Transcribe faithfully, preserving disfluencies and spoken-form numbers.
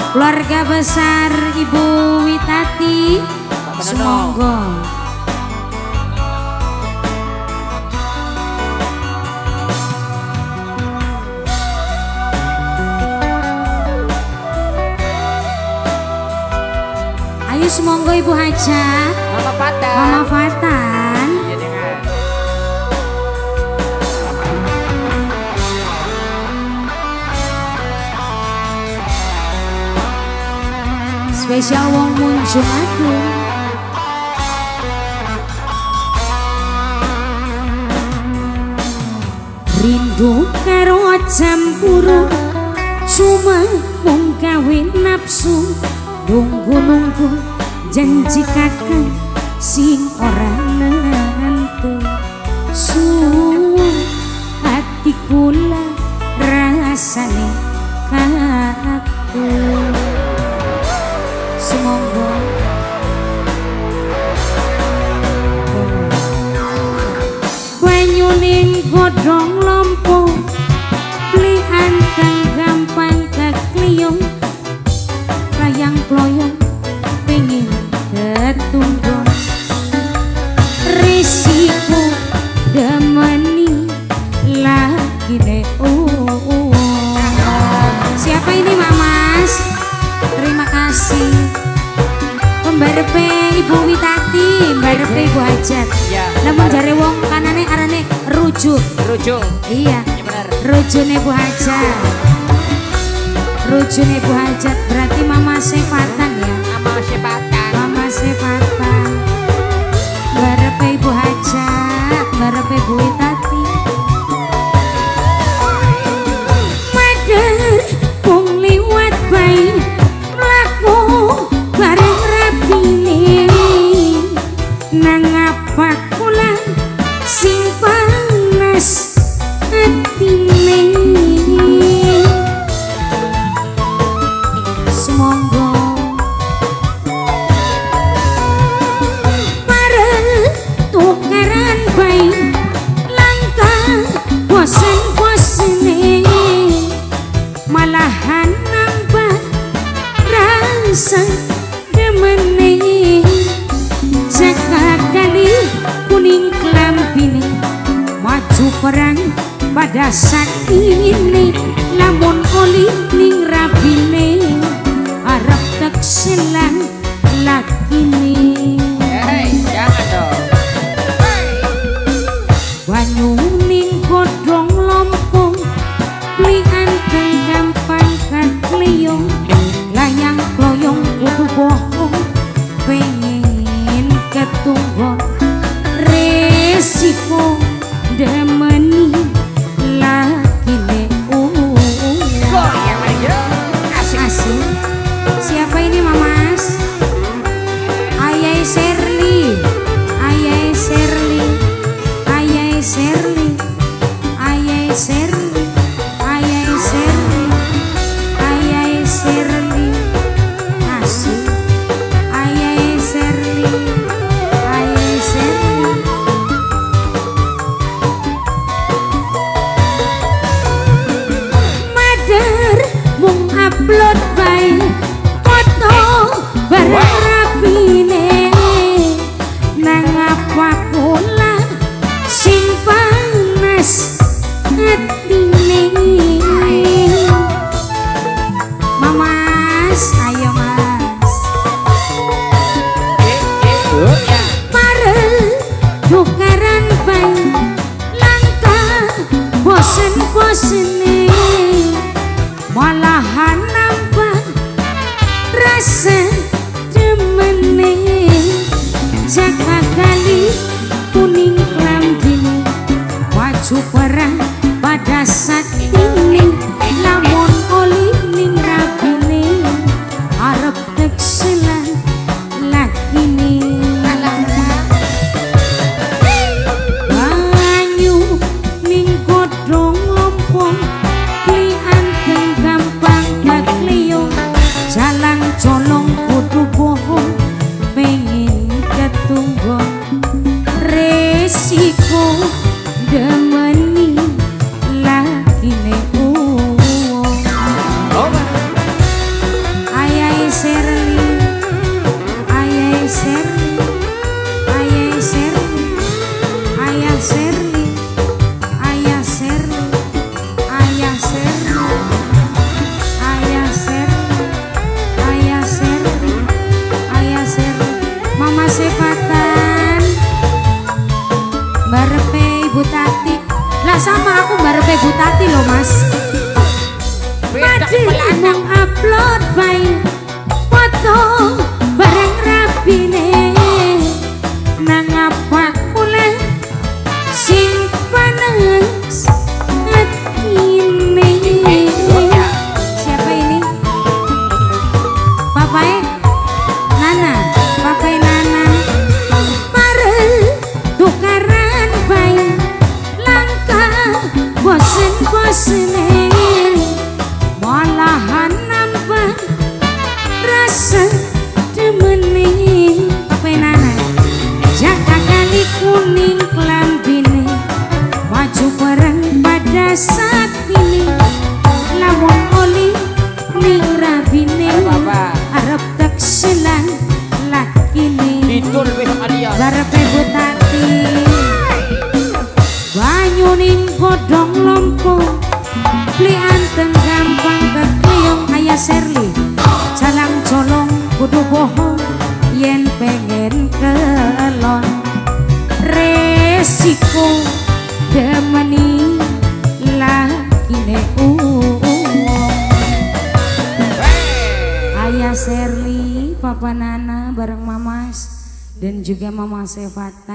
Keluarga besar Ibu Witati, semonggo. Ayo semonggo Ibu Hajat, Mama Fatan. Mama Fatan. Iya dengan. Spesial wong muncul aku. Rindu karo campuru, cuma mung gawe nafsu. Nunggu-nunggu janji kakak sing ora nentu. Suwun hati kula rasane kaku. Semonggo banyu ning godhong lompo, plihan kang gampang kekliyong, layang ployong pengen ketunggon. Risiko demeni lagi ne oh. Siapa ini Mamas? Terima kasih. Pembarepe Ibu Witati, pembarepe Ibu Hajat. Iya. Namun jare wong kanane arane rujuk. Rujuk. Iya. Iya benar. Rujune Bu Hajat. Rujune Bu Hajat berarti Mama Sefatan ya. Mama Sefatan. Mama Sefatan. Barepe Ibu Hajat, barepe Bu Witati. Madar wong liwat bayi mlaku bareng rapine. Nang apa kula sing panas atine. Semonggo parel tukaran bayi langkah bosen-bosene, malahan nambah rasa demene. Sekali kuning klambine maju perang pada saat ini, lamun oli ning rabine harap tak selang lakine. Hei, jangan dong. Banyu ning godhong lompong, plihan kang gampang kakliyong, layang kloyong kudu bohong pengen ketunggon. Resiko demeni lakine uh. Goyang aja. Asik. Asik. Siapa ini Mamas? Ayai Sherly, Ayai Sherly, Ayai Sherly, Ayai Sherly, Ayai Sherly, Ayai Sherly. Asik. Ayai Sherly, Ayai Sherly. Madar mung upload bae foto bareng rapine. Nang apa kula sing panas atine. Mamas, ayo Mas. Eh, eh, oh, ya. Parel tukaran bayi langkah bosen-bosene, malahan nambah rasa demene. Jaka kali kuning klambine maju perang pada saat ini, lamun oli ning rabine arep tek selang lakine. Banyu ning godhong lompong, plihan kang gampang kakliyong, jalan colong kudu bohong pengen ketunggon. Resiko demeni lakine uh. aku barepe Butati loh Mas. Padi mung upload bae foto bareng rapine nang apa kule sing panas atine. Siapa ini? Papai Nana, Papai Nana mare tukaran bae langkah bosen-bosene malahan nambah rasa demene. Papai Nana jaga kali kuning klambine maju bareng pada saat ini lamun oli ning rabine arep tak senang lakine Didul wis kalian barepe Butati banyu ning godhong lompo beli anteng gampang kekliyong aya Serli jalang colong kudu bohong yen pengen kelon resiko demeni lakine uwong. Aya Serli, Papa Nana bareng Mamas dan juga Mama Sevata.